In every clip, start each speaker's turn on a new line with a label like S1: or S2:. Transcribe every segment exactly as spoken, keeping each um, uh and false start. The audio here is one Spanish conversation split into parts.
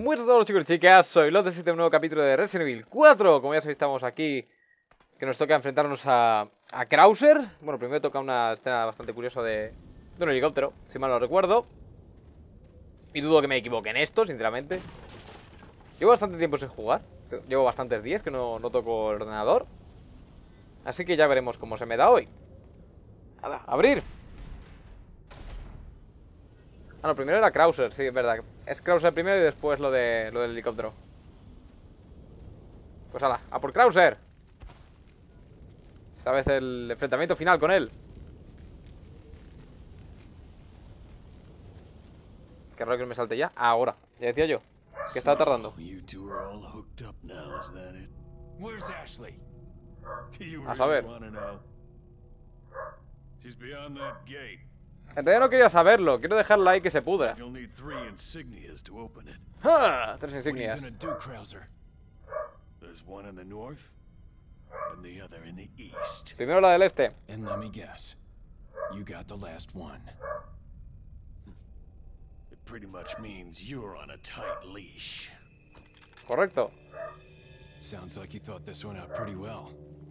S1: Muy buenas a todos chicos y chicas, soy Lotte, este es un nuevo capítulo de Resident Evil cuatro. Como ya sabéis, estamos aquí, que nos toca enfrentarnos a, a Krauser. Bueno, primero toca una escena bastante curiosa de, de un helicóptero, si mal no recuerdo. Y dudo que me equivoque en esto, sinceramente. Llevo bastante tiempo sin jugar, llevo bastantes días que no, no toco el ordenador. Así que ya veremos cómo se me da hoy. Nada, abrir. Ah, no, primero era Krauser, sí, es verdad. Es Krauser primero y después lo de lo del helicóptero. Pues ala, a por Krauser. Esta vez el enfrentamiento final con él. Qué raro que me salte ya. Ahora, ya decía yo que estaba tardando. A saber. En realidad no quería saberlo, quiero dejarla ahí que se pudra. ¡Ah! Tres insignias. Primero la del este. Correcto.
S2: Sounds like you thought this one out pretty well.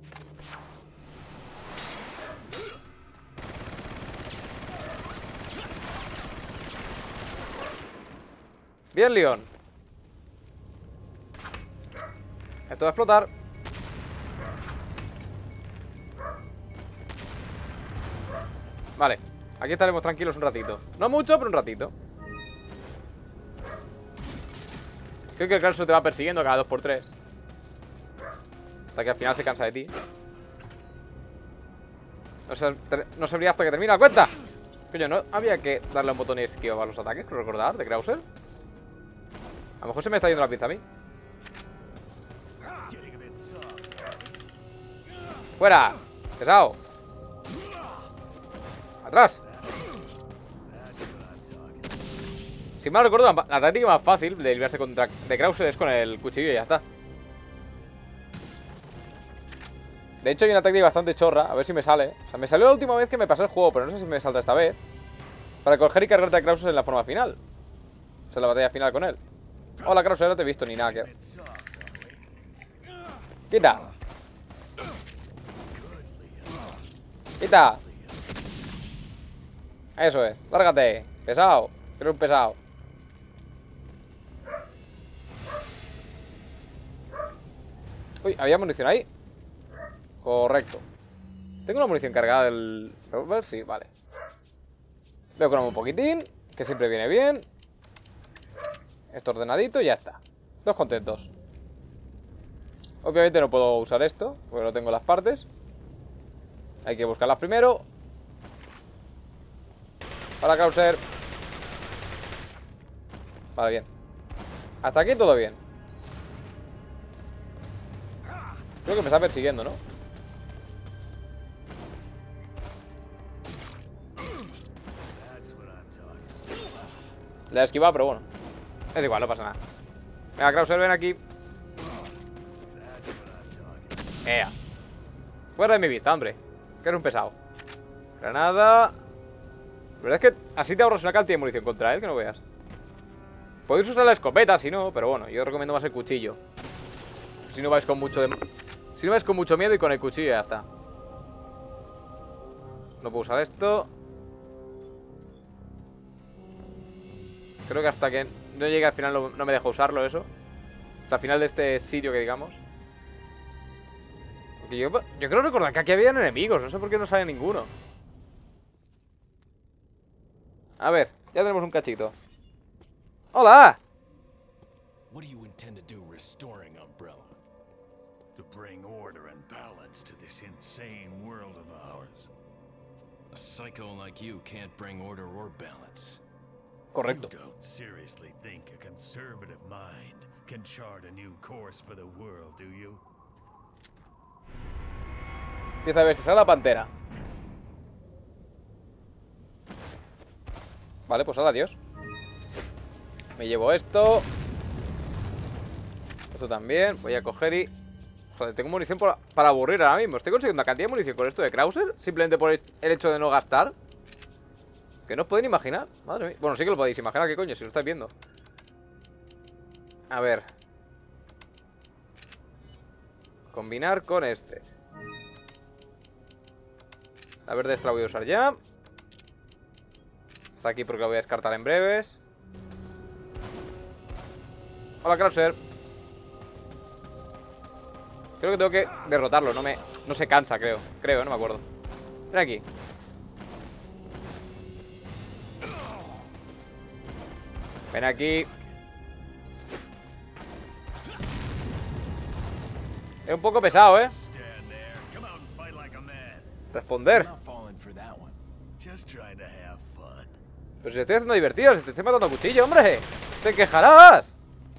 S1: Bien, Leon. Esto va a explotar. Vale, aquí estaremos tranquilos un ratito. No mucho, pero un ratito. Creo que el Krauser te va persiguiendo cada dos por tres. Hasta que al final se cansa de ti. No, se, no sabría hasta que termina la cuenta. Coño, ¿no había que darle un botón y esquivar los ataques? ¿Creo recordar? ¿De Krauser? A lo mejor se me está yendo la pista a mí. ¡Fuera! ¡Pesado! ¡Atrás! Si mal recuerdo, la, la táctica más fácil de librarse contra de Krauser es con el cuchillo y ya está. De hecho hay una táctica bastante chorra, a ver si me sale. O sea, me salió la última vez que me pasé el juego, pero no sé si me salta esta vez. Para coger y cargarte a Krauser en la forma final. O sea, la batalla final con él. Hola, Krauser, no te he visto ni nada. Que... ¡Quita! ¡Quita! Eso es, lárgate. Pesado, eres un pesado. Uy, había munición ahí. Correcto. ¿Tengo la munición cargada del revólver? Sí, vale. Voy a curarme un poquitín, que siempre viene bien. Esto ordenadito y ya está. Dos contentos. Obviamente no puedo usar esto, porque no tengo las partes. Hay que buscarlas primero. Para Krauser. Vale, bien. Hasta aquí todo bien. Creo que me está persiguiendo, ¿no? Le he esquivado, pero bueno. Es igual, no pasa nada. Venga, Krauser, ven aquí. Ea. Fuera de mi vista, hombre. Que eres un pesado. Granada. La verdad es que así te ahorras una cantidad de munición contra él, que no veas. Podéis usar la escopeta, si no, pero bueno, yo recomiendo más el cuchillo. Si no vais con mucho de... Si no vais con mucho miedo y con el cuchillo ya está. No puedo usar esto. Creo que hasta que no llegue al final no, no me deja usarlo eso. Hasta el final de este sitio que digamos. Porque yo, yo creo recordar que aquí habían enemigos. No sé por qué no sale ninguno. A ver, ya tenemos un cachito. ¡Hola!
S2: What do you intend to do restoring Umbrella? To bring order and balance to this insane world of ours. A psycho like you can't bring order or balance.
S1: Correcto.
S3: You don't seriously think a conservative mind can chart a new course for the world, do you?
S1: Empieza a ver si sale la pantera. Vale, pues adiós. Me llevo esto. Esto también. Voy a coger y... Joder, tengo munición para, para aburrir ahora mismo. Estoy consiguiendo una cantidad de munición con esto de Krauser, simplemente por el hecho de no gastar. Que no os podéis imaginar. Madre mía. Bueno, sí que lo podéis imaginar, ¿qué coño? Si lo estáis viendo. A ver. Combinar con este. La verde esta la voy a usar ya. Está aquí porque la voy a descartar en breves. Hola, Krauser. Creo que tengo que derrotarlo. No me... No se cansa, creo. Creo, no me acuerdo. Ven aquí. Ven aquí. Es un poco pesado, ¿eh? Responder. Pero si estoy haciendo divertido, si te estoy matando a cuchillo, hombre. Te quejarás.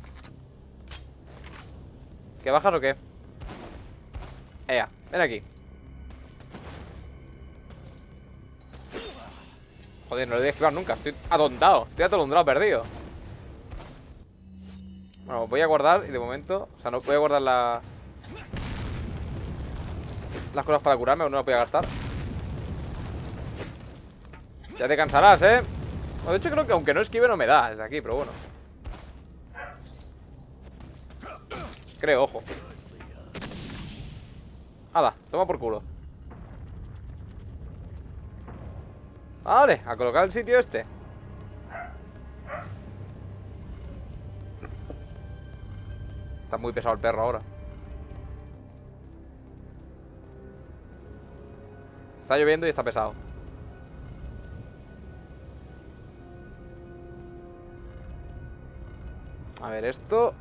S1: ¿Que bajas o qué? Ea, ven aquí. Joder, no le voy a esquivar nunca. Estoy atontado. Estoy atolondrado, perdido. Bueno, voy a guardar y de momento... O sea, no voy a guardar la... las cosas para curarme, o no las voy a gastar. Ya te cansarás, ¿eh? Bueno, de hecho creo que aunque no esquive no me da desde aquí, pero bueno. Creo, ojo. Hala, toma por culo. Vale, a colocar el sitio este. Está muy pesado el perro ahora. Está lloviendo y está pesado. A ver, esto...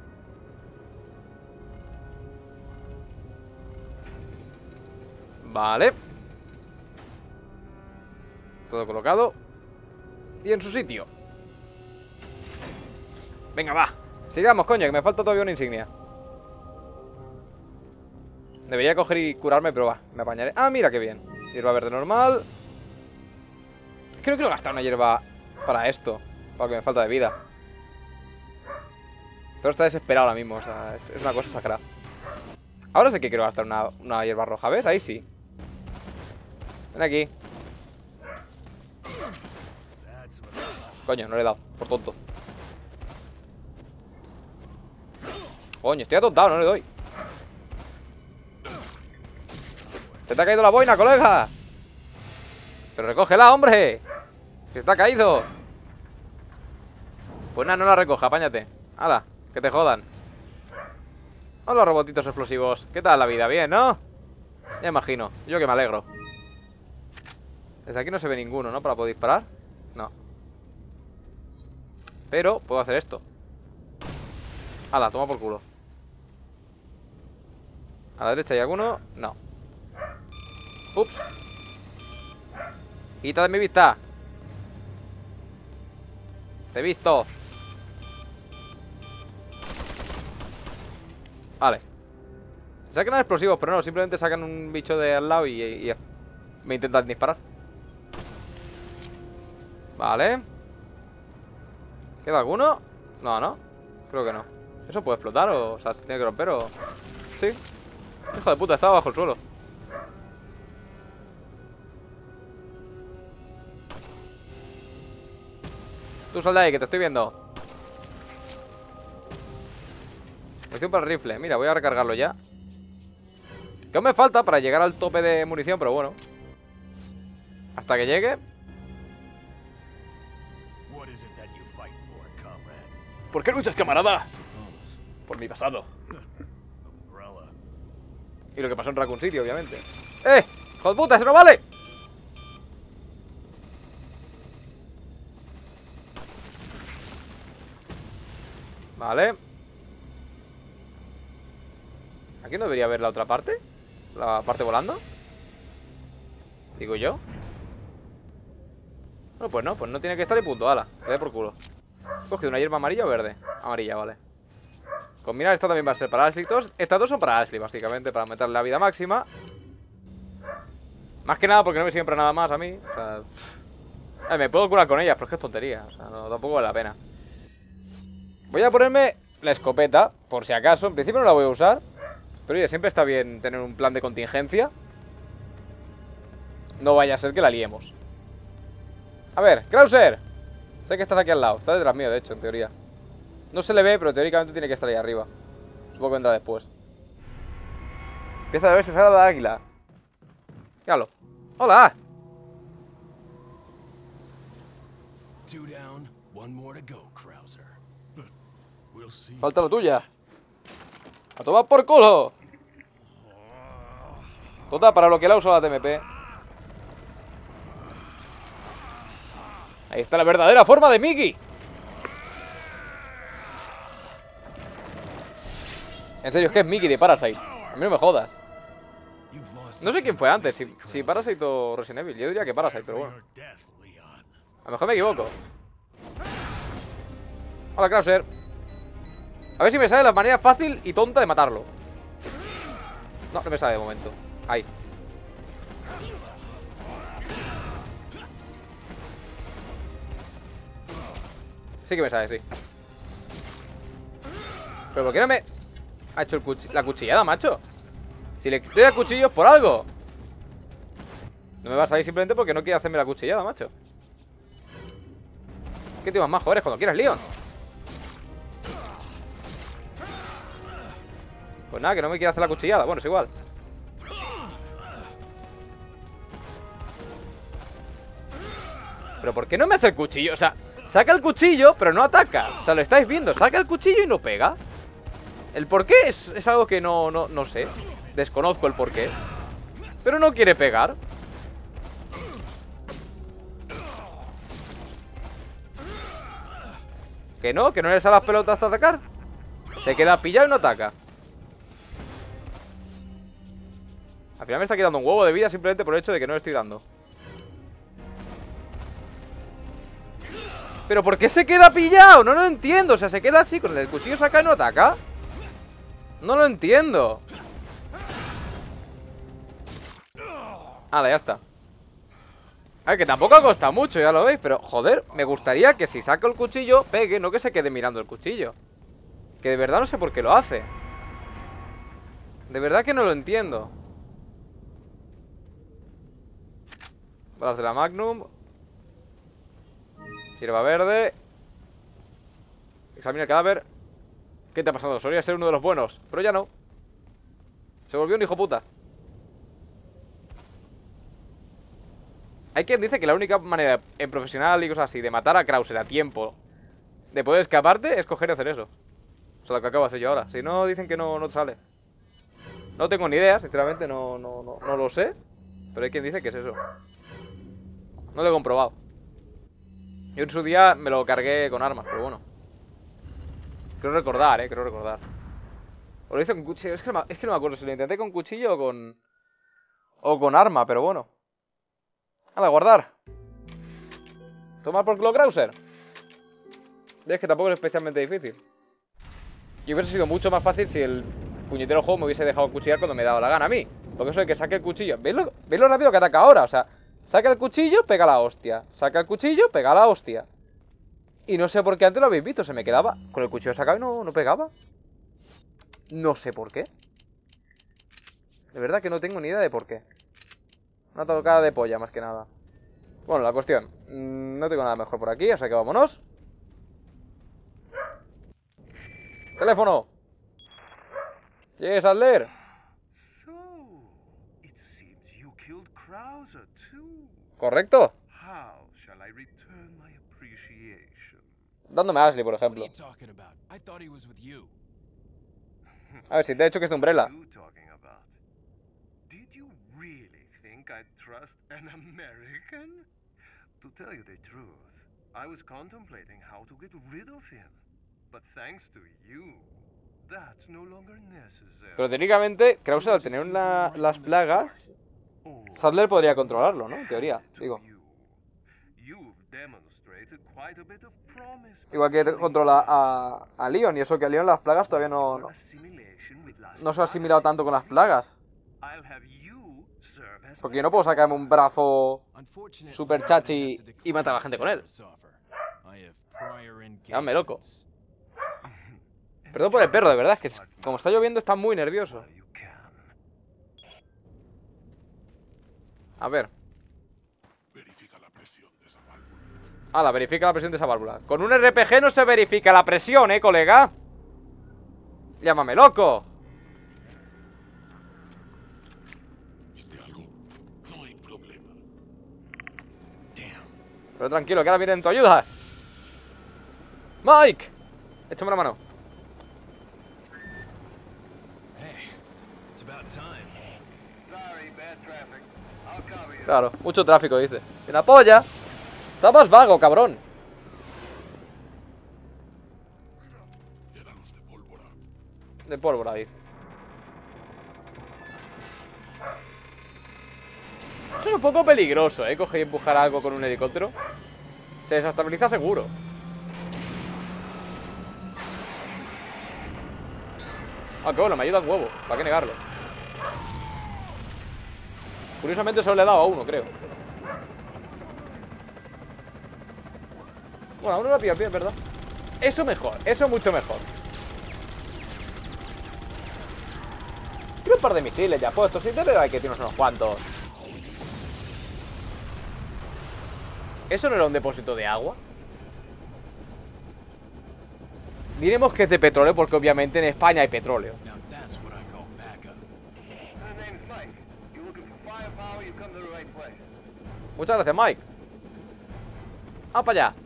S1: Vale. Todo colocado. Y en su sitio. Venga, va. Sigamos, coño, que me falta todavía una insignia. Debería coger y curarme, pero va, me apañaré. Ah, mira qué bien. Hierba verde normal. Es que no quiero gastar una hierba para esto, para lo que me falta de vida. Pero está desesperado ahora mismo, o sea, es, es una cosa sacra. Ahora sí que quiero gastar una, una hierba roja, ¿ves? Ahí sí. Ven aquí. Coño, no le he dado, por tonto. Coño, estoy atontado, no le doy. ¡Se te ha caído la boina, colega! ¡Pero recógela, hombre! ¡Se te ha caído! Pues nada, no la recoja, apáñate. ¡Hala! Que te jodan. Hola, robotitos explosivos. ¿Qué tal la vida? Bien, ¿no? Ya imagino. Yo que me alegro. Desde aquí no se ve ninguno, ¿no? Para poder disparar. No. Pero puedo hacer esto. ¡Hala! Toma por culo. ¿A la derecha hay alguno? No. Ups. Quita de mi vista. Te he visto. Vale. Sacan explosivos, pero no, simplemente sacan un bicho de al lado y, y, y me intentan disparar. Vale. ¿Queda alguno? No, no. Creo que no. ¿Eso puede explotar o, o sea, se tiene que romper o...? Sí. Hijo de puta, estaba bajo el suelo. Tú sal de ahí, que te estoy viendo. Munición para el rifle. Mira, voy a recargarlo ya. Que aún me falta para llegar al tope de munición, pero bueno. Hasta que llegue. ¿Por qué luchas, camarada? Por mi pasado. Y lo que pasó en Raccoon City, obviamente. ¡Eh! ¡Hijo de puta! ¡Eso no vale! Vale. ¿Aquí no debería haber la otra parte? ¿La parte volando? Digo yo. Bueno, pues no, pues no tiene que estar y punto. Ala, que dé por culo. ¿He cogido una hierba amarilla o verde? Amarilla, vale. Combinar esto también va a ser para Ashley. Estas dos son para Ashley, básicamente, para meterle la vida máxima. Más que nada porque no me siempre nada más a mí. O sea, eh, me puedo curar con ellas, pero es que es tontería. O sea, no, tampoco vale la pena. Voy a ponerme la escopeta, por si acaso. En principio no la voy a usar. Pero oye, siempre está bien tener un plan de contingencia. No vaya a ser que la liemos. A ver, Krauser. Sé que estás aquí al lado. Estás detrás mío, de hecho, en teoría. No se le ve, pero teóricamente tiene que estar ahí arriba. Supongo que vendrá después. Empieza a verse sala de águila. Míralo. ¡Hola!
S2: Two down, one more to go, Krauser.
S3: We'll see.
S1: Falta la tuya. ¡A tomar por culo! Total, para lo que la uso la T M P. Ahí está la verdadera forma de Mickey. En serio, es que es Mickey de Parasite. A mí no me jodas. No sé quién fue antes, si, si Parasite o Resident Evil. Yo diría que Parasite, pero bueno. A lo mejor me equivoco. Hola, Krauser. A ver si me sale la manera fácil y tonta de matarlo. No, no me sale de momento. Ahí. Sí que me sale, sí. Pero ¿por qué no me ha hecho el cuch la cuchillada, macho? Si le estoy a cuchillos por algo. No me va a salir simplemente porque no quiere hacerme la cuchillada, macho. ¿Qué tío más eres cuando quieras, Leon? Pues nada, que no me quiere hacer la cuchillada. Bueno, es igual. Pero ¿por qué no me hace el cuchillo? O sea, saca el cuchillo, pero no ataca. O sea, lo estáis viendo. Saca el cuchillo y no pega. El por qué es, es algo que no, no, no sé. Desconozco el por qué. Pero no quiere pegar. Que no, que no le sale las pelotas hasta atacar. Se queda pillado y no ataca. Al final me está quitando un huevo de vida simplemente por el hecho de que no le estoy dando. ¿Pero por qué se queda pillado? No lo entiendo. O sea, se queda así con el cuchillo saca y no ataca. No lo entiendo. Ah, ya está. A ver, que tampoco ha costado mucho, ya lo veis. Pero, joder, me gustaría que si saco el cuchillo pegue, no que se quede mirando el cuchillo. Que de verdad no sé por qué lo hace. De verdad que no lo entiendo. Balas de la Magnum. Hierba verde. Examina el cadáver. ¿Qué te ha pasado? Solía ser uno de los buenos, pero ya no. Se volvió un hijo puta. Hay quien dice que la única manera en profesional y cosas así de matar a Krauser a tiempo, de poder escaparte, es coger y hacer eso. O sea, lo que acabo de hacer yo ahora. Si no, dicen que no, no sale. No tengo ni idea, sinceramente, no, no, no, no lo sé. Pero hay quien dice que es eso. No lo he comprobado. Yo en su día me lo cargué con armas, pero bueno. Creo recordar, eh, creo recordar. O lo hice con cuchillo, es que, no me, es que no me acuerdo si lo intenté con cuchillo o con... O con arma, pero bueno. A guardar. Tomar por culo Krauser. Es que tampoco es especialmente difícil. Y hubiese sido mucho más fácil si el puñetero juego me hubiese dejado cuchillar cuando me daba la gana a mí. Porque eso de que saque el cuchillo. ¿Veis lo, ¿veis lo rápido que ataca ahora? O sea, saca el cuchillo, pega la hostia. Saca el cuchillo, pega la hostia. Y no sé por qué antes lo habéis visto. Se me quedaba con el cuchillo sacado y no, no pegaba. No sé por qué. De verdad que no tengo ni idea de por qué. Una tocada de polla, más que nada. Bueno, la cuestión. Mmm, no tengo nada mejor por aquí, o sea que vámonos. ¡Teléfono! ¿Quieres leer?
S4: So, it seems you killed Krauser too.
S1: ¿Correcto?
S4: How shall I return my appreciation?
S1: Dándome a Ashley, por
S2: What are
S1: ejemplo.
S2: you talking about? I thought he was with you.
S1: A ver, si te he dicho que es de Umbrella.
S4: What are you talking about? Did you really think I'd trust an American? To tell you the truth, I was contemplating how to get rid of him. But thanks to you, that's no longer necessary.
S1: Pero técnicamente, Krauser al tener una, las plagas,
S4: Oh,
S1: Sadler podría controlarlo, ¿no? En teoría, digo.
S4: You've demonstrated quite a bit of promise.
S1: Igual que controla a, a Leon, y eso que a Leon las plagas todavía no, no, no se ha asimilado tanto con las plagas. Porque yo no puedo sacarme un brazo super chachi y matar a la gente con él. Dame loco. Perdón por el perro, de verdad, es que como está lloviendo está muy nervioso. A ver.
S5: Verifica la presión de esa válvula.
S1: Hala, verifica la presión de esa válvula. Con un R P G no se verifica la presión, eh, colega. Llámame loco.
S2: ¿Viste algo? No hay problema.
S3: Damn.
S1: Pero tranquilo, que ahora viene en tu ayuda. Mike, échame una mano.
S3: Hey, it's about time.
S4: Sorry, bad traffic. I'll cover you.
S1: Claro, mucho tráfico, dice. ¡Una polla! Está más vago, cabrón.
S2: Granos de pólvora.
S1: De pólvora ahí. Eso es un poco peligroso, ¿eh? Coger y empujar algo con un helicóptero. Se desestabiliza seguro. Aunque bueno, me ayuda un huevo. ¿Para qué negarlo? Curiosamente solo le he dado a uno, creo. Bueno, a uno lo pillo bien, ¿verdad? Eso mejor, eso mucho mejor. Quiero un par de misiles ya puestos. Sí, pero hay que tienes unos cuantos. ¿Eso no era un depósito de agua? Diremos que es de petróleo porque obviamente en España hay petróleo.
S3: Now that's what I call backup.
S4: My name's Mike. You're looking for firepower, you come to the right place.
S1: Muchas gracias, Mike. Vamos para allá.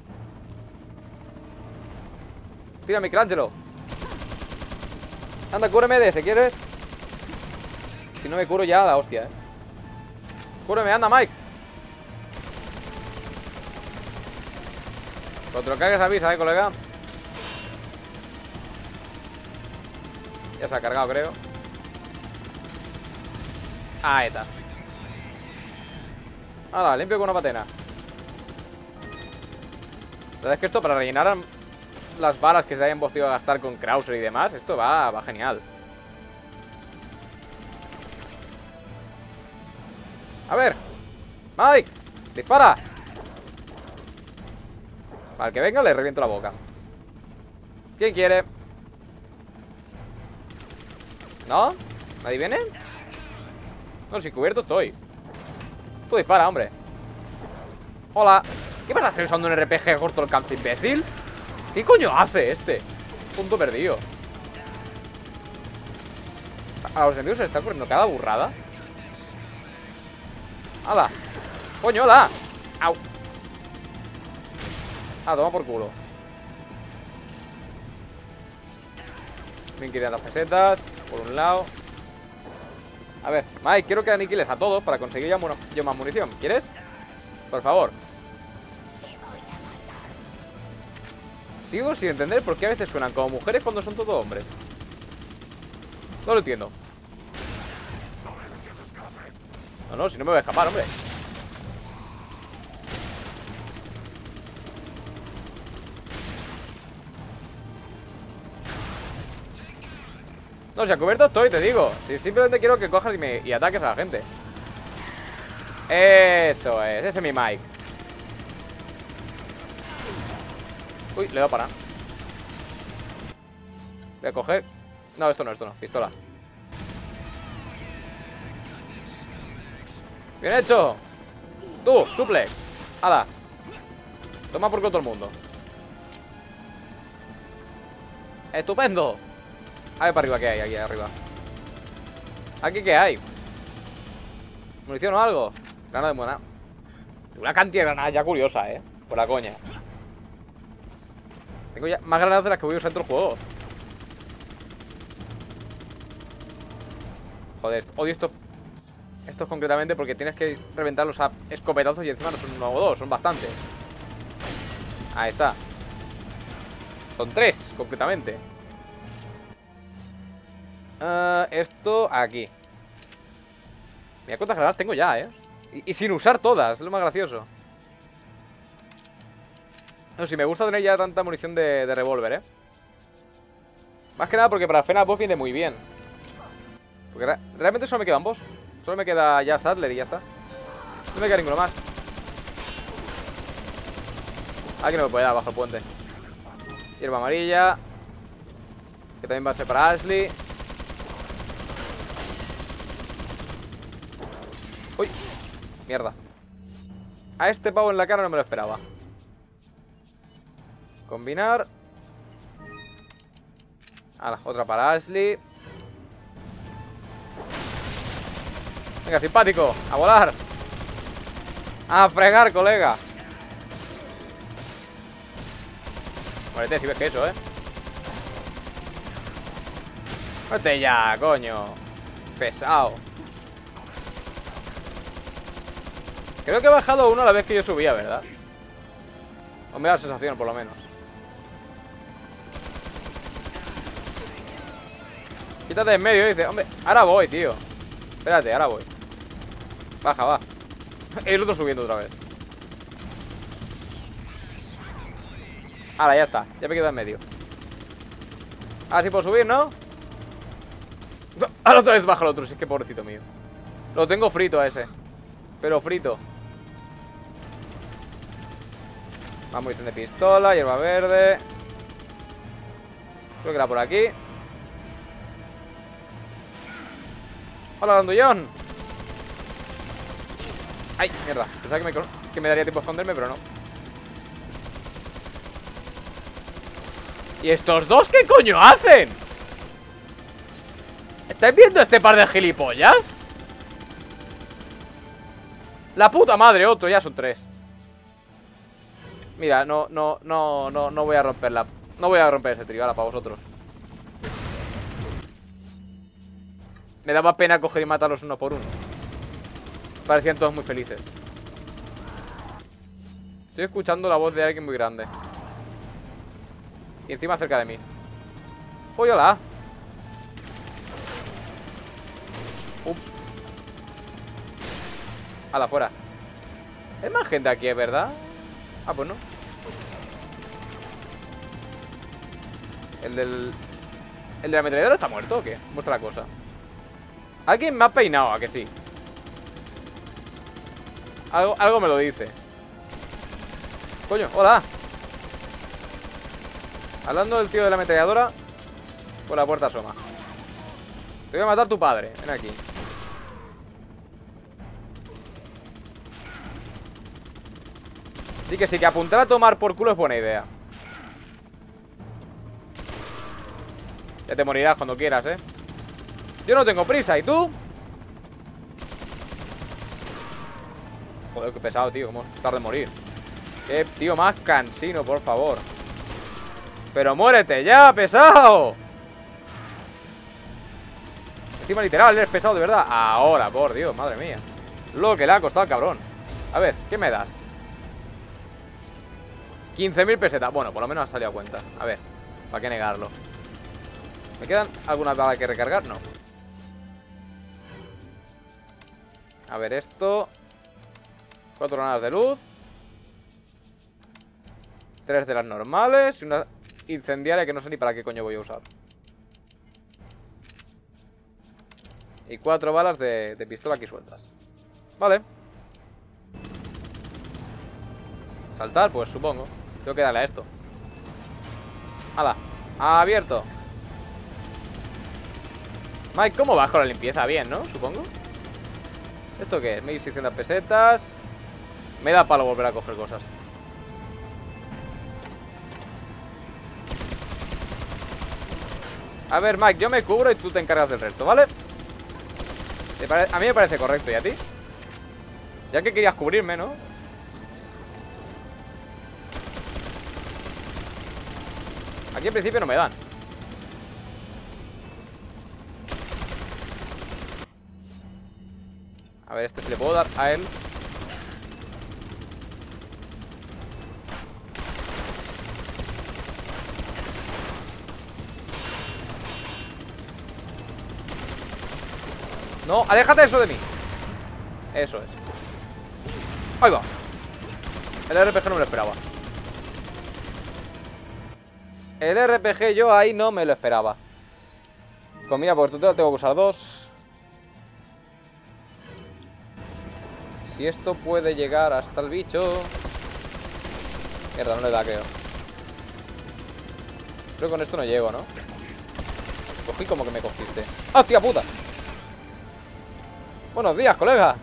S1: Tira, Michelangelo. Anda, cúreme de ese, ¿quieres? Si no me curo ya, la hostia, eh. Cúreme, anda, Mike. Cuando te lo cargues avisa, eh, colega. Ya se ha cargado, creo. Ahí está. Ahora, limpio con una patena. La verdad es que esto para rellenar las balas que se hayan podido gastar con Krauser y demás, esto va, va genial. A ver, Mike, dispara. Para el que venga le reviento la boca. ¿Quién quiere? ¿No? ¿Nadie viene? No, si cubierto estoy. Tú dispara, hombre. Hola. ¿Qué vas a hacer usando un R P G a corto alcance, imbécil? ¿Qué coño hace este? Punto perdido. A los enemigos se les está ocurriendo cada burrada. ¡Hala! ¡Coño, hala! ¡Au! Ah, toma por culo. Bien que las pesetas. Por un lado. A ver, Mike, quiero que aniquiles a todos para conseguir ya yo más munición. ¿Quieres? Por favor. Sigo sin entender por qué a veces suenan como mujeres cuando son todos hombres. No lo entiendo. No, no, si no me voy a escapar, hombre. No, si a cubierto estoy, te digo. Si simplemente quiero que cojas y, me, y ataques a la gente. Eso es, ese es mi Mike. Uy, le voy a parar. Voy a coger. No, esto no, esto no, pistola. Bien hecho. Tú, suplex. Hala. Toma por culo todo el mundo. Estupendo. A ver para arriba, ¿qué hay aquí arriba? ¿Aquí qué hay? ¿Munición o algo? Granada de buena. Una cantidad de granadas ya curiosa, eh. Por la coña. Tengo ya más granadas de las que voy a usar en todo el juego. Joder, odio estos. Estos concretamente porque tienes que reventarlos a escopetazos y encima no son uno o dos, son bastantes. Ahí está. Son tres, concretamente. Uh, esto aquí. Mira cuántas granadas tengo ya, eh. Y, y sin usar todas, es lo más gracioso. No, si me gusta tener ya tanta munición de, de revólver, eh. Más que nada porque para el final boss viene muy bien. Porque re realmente solo me quedan boss. Solo me queda ya Sadler y ya está. No me queda ninguno más. Aquí no me puede dar bajo el puente. Hierba amarilla. Que también va a ser para Ashley. Uy, mierda. A este pavo en la cara no me lo esperaba. Combinar. Ahora, otra para Ashley. Venga, simpático. A volar. A fregar, colega. Muérete si ves que eso, eh. Muérete ya, coño. Pesado. Creo que he bajado uno a la vez que yo subía, ¿verdad? O me da la sensación, por lo menos. Quítate de en medio, dice. Hombre, ahora voy, tío. Espérate, ahora voy. Baja, va. El otro subiendo otra vez. Ahora, ya está. Ya me quedo en medio. Ahora sí puedo subir, ¿no? Ahora otra vez baja el otro. Si es que pobrecito mío. Lo tengo frito a ese. Pero frito. Más munición de pistola, hierba verde. Creo que era por aquí. Hola, Landullón. Ay, mierda. Pensaba que me, que me daría tiempo a esconderme, pero no. ¿Y estos dos qué coño hacen? ¿Estáis viendo este par de gilipollas? La puta madre, otro, ya son tres. Mira, no, no, no, no, no voy a romperla. No voy a romper ese trío, ahora para vosotros. Me daba pena coger y matarlos uno por uno. Parecían todos muy felices. Estoy escuchando la voz de alguien muy grande. Y encima cerca de mí. ¡Uy, hola! Ups. ¡Hala, fuera! Hay más gente aquí, ¿es verdad? Ah, pues no. El del... ¿El de la ametralladora está muerto o qué? Muestra la cosa. Alguien me ha peinado, ¿a que sí? Algo, algo me lo dice. Coño, hola. Hablando del tío de la ametralladora, por la puerta asoma. Te voy a matar a tu padre. Ven aquí. Así que sí, que apuntar a tomar por culo es buena idea. Ya te morirás cuando quieras, ¿eh? Yo no tengo prisa, ¿y tú? Joder, qué pesado, tío. Cómo tarda en morir. Qué tío más cansino, por favor. Pero muérete ya, pesado. Encima literal, eres pesado de verdad. Ahora, por Dios, madre mía. Lo que le ha costado al cabrón. A ver, ¿qué me das? quince mil pesetas. Bueno, por lo menos ha salido a cuenta. A ver, ¿para qué negarlo? ¿Me quedan algunas balas que recargar? No. A ver, esto. Cuatro granadas de luz. Tres de las normales. Y una incendiaria que no sé ni para qué coño voy a usar. Y cuatro balas de, de pistola aquí sueltas. Vale. Saltar, pues supongo. Tengo que darle a esto. ¡Hala! ¡Abierto! Mike, ¿cómo vas con la limpieza? Bien, ¿no? Supongo. ¿Esto qué es? mil seiscientas pesetas. Me da palo volver a coger cosas. A ver, Mike, yo me cubro y tú te encargas del resto, ¿vale? ¿Te pare- a mí me parece correcto, ¿y a ti? Ya que querías cubrirme, ¿no? Aquí en principio no me dan. A ver, este se le puedo dar a él. No, aléjate eso de mí. Eso es. Ahí va. El R P G no me lo esperaba. El R P G yo ahí no me lo esperaba. Comida por tutela tengo que usar dos. Si esto puede llegar hasta el bicho. Mierda, no le da, creo. Creo que con esto no llego, ¿no? Cogí como que me cogiste. ¡Hostia puta! Buenos días, colega.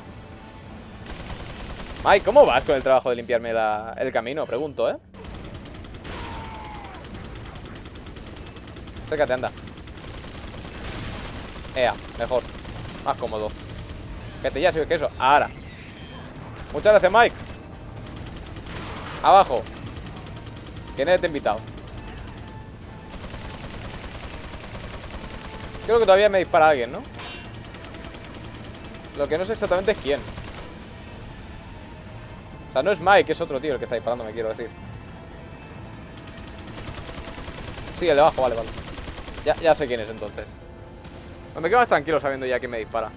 S1: Mike, ¿cómo vas con el trabajo de limpiarme la, el camino? Pregunto, ¿eh? Acércate, anda. Ea, mejor. Más cómodo. Que te ya soy que eso. Ahora. Muchas gracias, Mike. Abajo. ¿Quién es este invitado? Creo que todavía me dispara alguien, ¿no? Lo que no sé exactamente es quién. O sea, no es Mike, es otro tío el que está disparando, me quiero decir. Sí, el de abajo, vale, vale. Ya, ya sé quién es entonces. Pues me quedo más tranquilo sabiendo ya quién me dispara.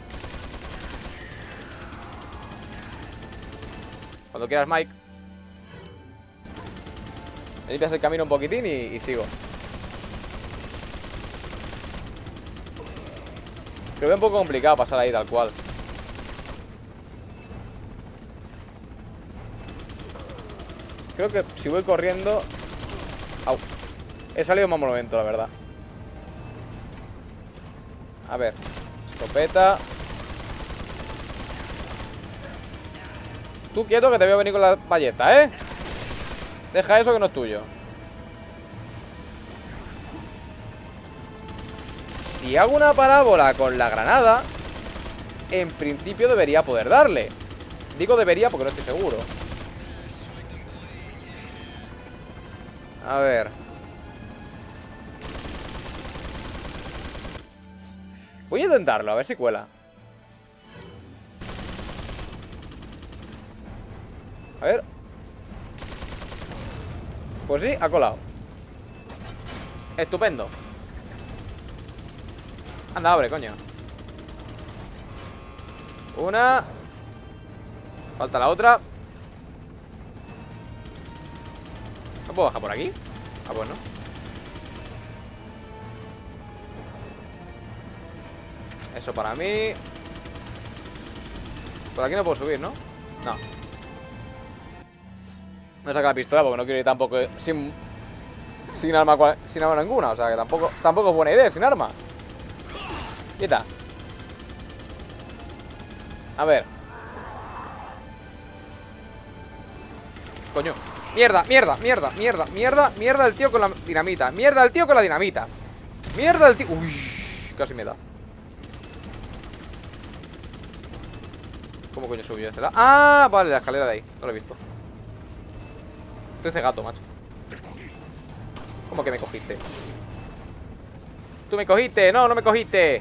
S1: Cuando quieras, Mike. Me limpias el camino un poquitín y, y sigo. Creo que es un poco complicado pasar ahí tal cual. Creo que si voy corriendo... Au. He salido más momento, la verdad. A ver. Escopeta. Tú quieto que te veo venir con la ballesta, ¿eh? Deja eso que no es tuyo. Si hago una parábola con la granada, en principio debería poder darle. Digo debería porque no estoy seguro. A ver. Voy a intentarlo, a ver si cuela. A ver. Pues sí, ha colado. Estupendo. Anda, abre, coño. Una. Falta la otra. ¿No puedo bajar por aquí? Ah, pues no. Eso para mí. Por aquí no puedo subir, ¿no? No. No saca la pistola porque no quiero ir tampoco sin sin arma sin arma ninguna, o sea que tampoco tampoco es buena idea sin arma. Quita. A ver. Coño. Mierda, mierda, mierda, mierda, mierda, mierda el tío con la dinamita. Mierda el tío con la dinamita. Mierda el tío. Uy, casi me da. ¿Cómo coño subió ese? Ah, vale, la escalera de ahí. No lo he visto. Estoy cegato, macho. ¿Cómo que me cogiste? Tú me cogiste, no, no me cogiste.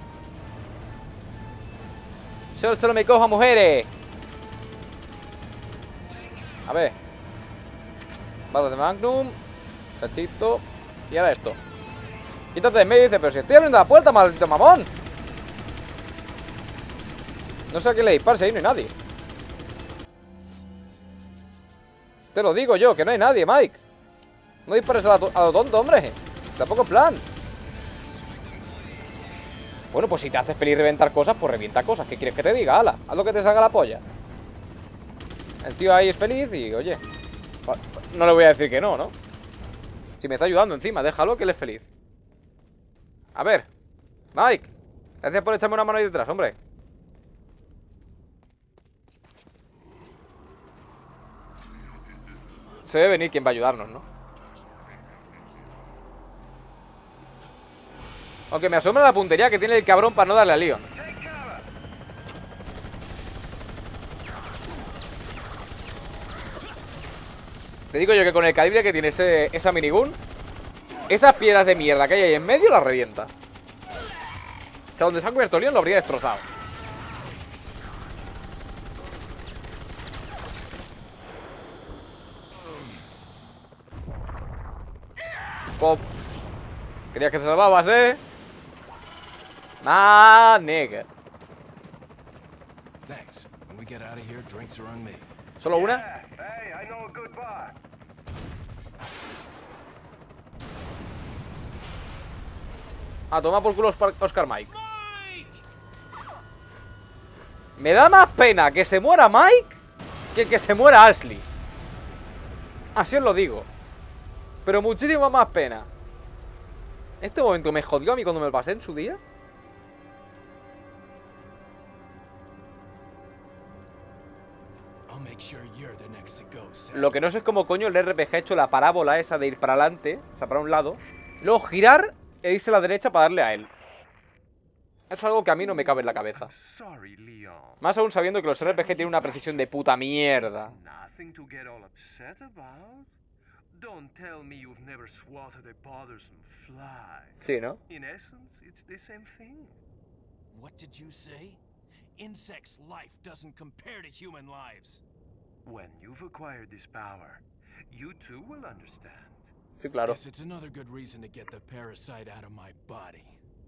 S1: Yo solo me cojo a mujeres. A ver. Balas de Magnum. Sachito. Y ahora esto. Quítate de medio y dice, pero si estoy abriendo la puerta, maldito mamón. No sé a qué le disparse, ahí no hay nadie. Te lo digo yo, que no hay nadie, Mike. No dispares a, a lo tonto, hombre. Tampoco es plan. Bueno, pues si te haces feliz reventar cosas, pues revienta cosas. ¿Qué quieres que te diga? Ala, haz lo que te salga la polla. El tío ahí es feliz y, oye, no le voy a decir que no, ¿no? Si me está ayudando encima, déjalo que él es feliz. A ver, Mike, gracias por echarme una mano ahí detrás, hombre. Se debe venir quien va a ayudarnos, ¿no? Aunque me asombra la puntería que tiene el cabrón para no darle a Leon. Te digo yo que con el calibre que tiene ese, esa minigun, esas piedras de mierda que hay ahí en medio las revienta. O sea, donde se ha cubierto Leon lo habría destrozado. Pop. Querías que te salvabas, ¿eh? Ah, nigga.
S2: Thanks. When we get out of here, drinks are on me.
S1: ¿Solo una?
S4: Hey, I know a good bar.
S1: A tomar por culo Oscar Mike. Me da más pena que se muera Mike que que se muera Ashley. Así os lo digo. Pero muchísimo más pena. Este momento me jodió a mí cuando me lo pasé en su día. Lo que no sé es cómo coño el R P G ha hecho la parábola esa de ir para adelante, o sea, para un lado, luego girar e irse a la derecha para darle a él. Eso es algo que a mí no me cabe en la cabeza.
S4: I'm sorry, Leon.
S1: Más aún sabiendo que los R P G tienen una precisión de puta mierda.
S4: Nothing to get all upset about. Don't tell me you've never swatted a bothersome fly.
S1: Sí, ¿no?
S4: In essence, it's the same thing.
S2: What did you say? Insects' life doesn't compare to human lives.
S4: When you've acquired this power, you too will understand.
S1: Sí, claro.
S2: Guess it's another good reason to get the parasite out of my body.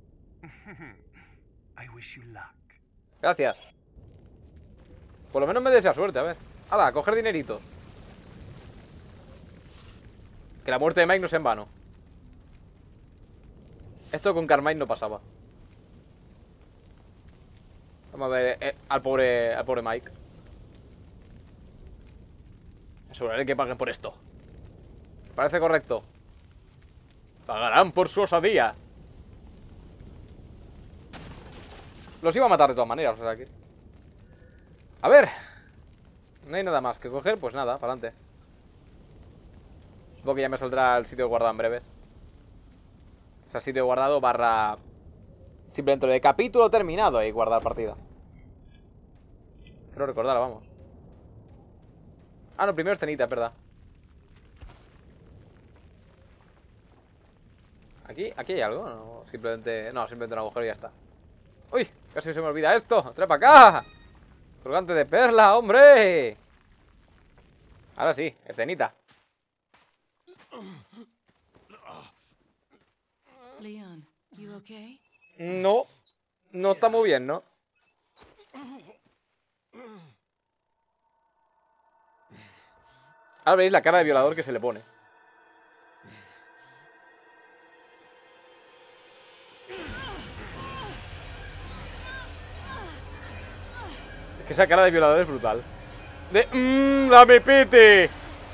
S4: I wish you luck.
S1: Gracias. Por lo menos me desea suerte, a ver. ¡Hala! A coger dinerito. Que la muerte de Mike no sea en vano. Esto con Carmine no pasaba. Vamos a ver eh, al pobre al pobre Mike. Aseguraré que paguen por esto. Parece correcto. Pagarán por su osadía. Los iba a matar de todas maneras, o sea que... A ver. No hay nada más que coger, pues nada, para adelante. Supongo que ya me saldrá el sitio guardado en breve. O sea, sitio guardado barra... Simplemente de capítulo terminado y guardar partida. Quiero recordar, vamos. Ah, no, primero es cenita, es verdad. ¿Aquí? ¿Aquí hay algo? No, simplemente... No, simplemente un agujero y ya está. ¡Uy! Casi se me olvida esto. ¡Trae para acá! ¡Colgante de perla, hombre! Ahora sí, escenita.
S5: Leon, you okay?
S1: No, no está muy bien, ¿no? Ahora veis la cara de violador que se le pone. Es que esa cara de violador es brutal. De... Mmm, dame pete.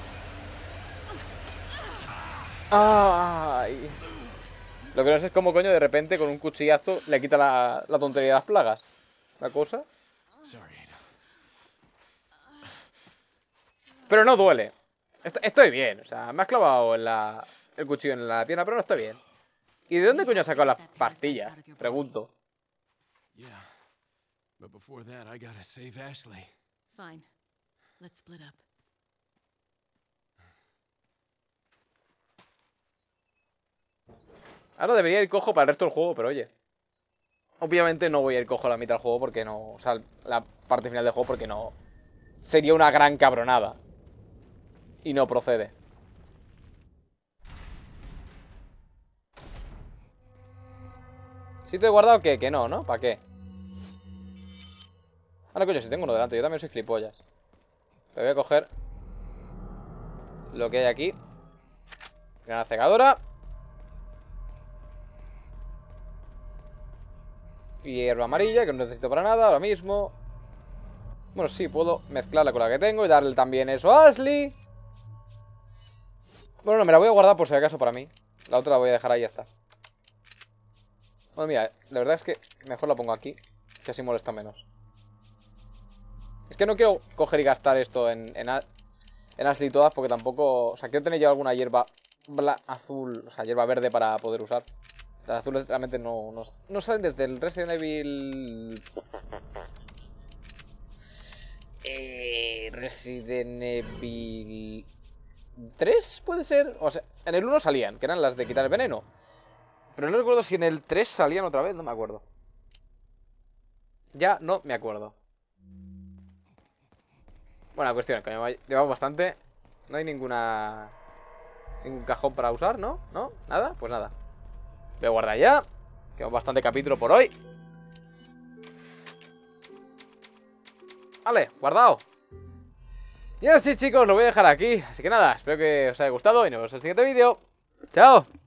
S1: Ay. Lo que no sé es cómo coño de repente con un cuchillazo le quita la, la tontería de las plagas. La cosa. Pero no duele. Est estoy bien. O sea, me has clavado en la, el cuchillo en la pierna, pero no estoy bien. ¿Y de dónde coño has sacado las pastillas? Pregunto.
S2: Yeah. But before that, I gotta save Ashley.
S5: Fine. Let's split up.
S1: Ahora debería ir cojo para el resto del juego, pero oye. Obviamente no voy a ir cojo a la mitad del juego porque no... O sea, la parte final del juego porque no... Sería una gran cabronada. Y no procede. ¿Sí te he guardado qué? Que no, ¿no? ¿Para qué? Ah, no, coño, si tengo uno delante. Yo también soy gilipollas. Pero voy a coger lo que hay aquí. Granada cegadora. Y hierba amarilla, que no necesito para nada ahora mismo. Bueno, sí, puedo mezclarla con la que tengo y darle también eso a Ashley. Bueno, no, me la voy a guardar por si acaso para mí. La otra la voy a dejar ahí y ya está. Bueno, mira, la verdad es que mejor la pongo aquí, que así molesta menos. Es que no quiero coger y gastar esto en, en, en Ashley todas porque tampoco... O sea, quiero tener yo alguna hierba bla, azul, o sea, hierba verde para poder usar. Las azules realmente no, no, no salen desde el Resident Evil... Eh, Resident Evil... ¿tres puede ser? O sea, en el uno salían, que eran las de quitar el veneno. Pero no recuerdo si en el tres salían otra vez, no me acuerdo. Ya no me acuerdo. Bueno, la cuestión es que me llevamos bastante. No hay ninguna... Ningún cajón para usar, ¿no? ¿No? ¿Nada? Pues nada. Voy a guardar ya. Quedamos bastante capítulo por hoy. Vale, guardado. Y ahora sí, chicos, lo voy a dejar aquí. Así que nada, espero que os haya gustado y nos vemos en el siguiente vídeo. ¡Chao!